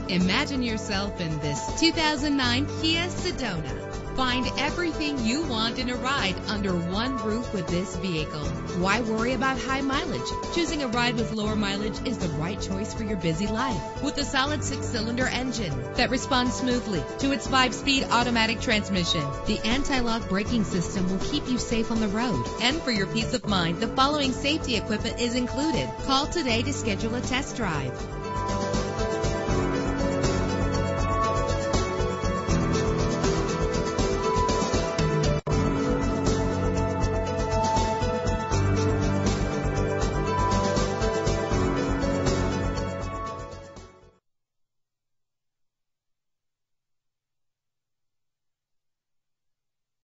Imagine yourself in this 2009 Kia Sedona. Find everything you want in a ride under one roof with this vehicle. Why worry about high mileage? Choosing a ride with lower mileage is the right choice for your busy life. With a solid 6-cylinder engine that responds smoothly to its 5-speed automatic transmission, the anti-lock braking system will keep you safe on the road. And for your peace of mind, the following safety equipment is included. Call today to schedule a test drive.